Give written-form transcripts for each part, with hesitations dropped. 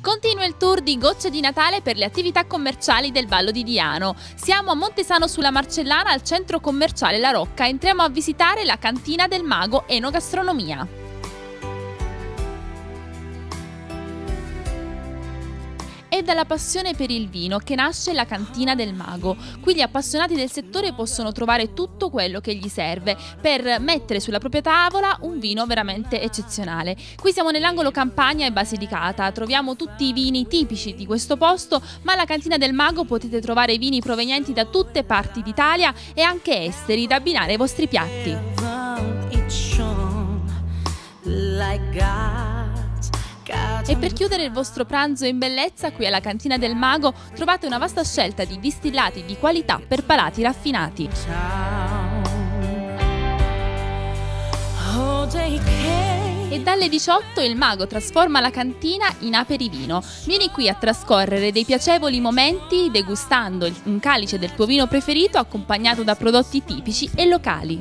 Continua il tour di Gocce di Natale per le attività commerciali del Vallo di Diano. Siamo a Montesano sulla Marcellana al centro commerciale La Rocca. Entriamo a visitare la cantina del mago Enogastronomia. È dalla passione per il vino che nasce la Cantina del Mago. Qui gli appassionati del settore possono trovare tutto quello che gli serve per mettere sulla propria tavola un vino veramente eccezionale. Qui siamo nell'angolo Campagna e Basilicata, troviamo tutti i vini tipici di questo posto, ma alla Cantina del Mago potete trovare vini provenienti da tutte parti d'Italia e anche esteri da abbinare ai vostri piatti. E per chiudere il vostro pranzo in bellezza, qui alla Cantina del Mago trovate una vasta scelta di distillati di qualità per palati raffinati. E dalle 18 il mago trasforma la cantina in aperivino. Vieni qui a trascorrere dei piacevoli momenti degustando un calice del tuo vino preferito accompagnato da prodotti tipici e locali.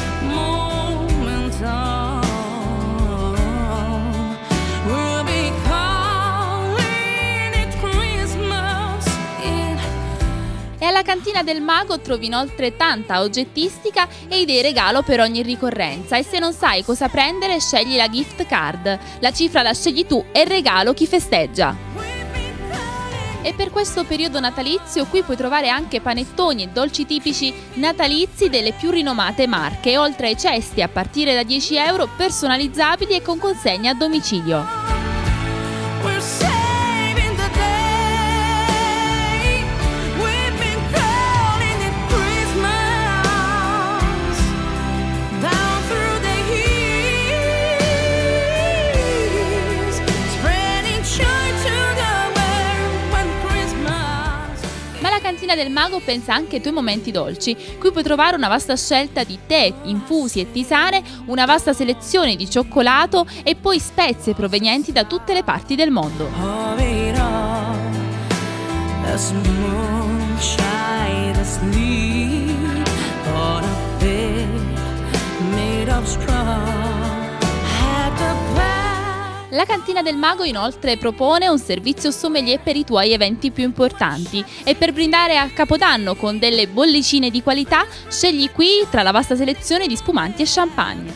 E alla Cantina del Mago trovi inoltre tanta oggettistica e idee regalo per ogni ricorrenza, e se non sai cosa prendere scegli la gift card, la cifra la scegli tu e il regalo chi festeggia. E per questo periodo natalizio qui puoi trovare anche panettoni e dolci tipici natalizi delle più rinomate marche, oltre ai cesti a partire da 10 euro personalizzabili e con consegna a domicilio. La Cantina del Mago pensa anche ai tuoi momenti dolci. Qui puoi trovare una vasta scelta di tè, infusi e tisane, una vasta selezione di cioccolato e poi spezie provenienti da tutte le parti del mondo. La Cantina del Mago inoltre propone un servizio sommelier per i tuoi eventi più importanti, e per brindare a Capodanno con delle bollicine di qualità scegli qui tra la vasta selezione di spumanti e champagne.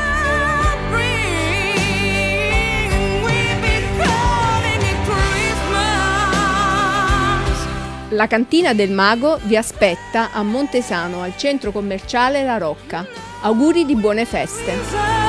La Cantina del Mago vi aspetta a Montesano al centro commerciale La Rocca. Auguri di buone feste!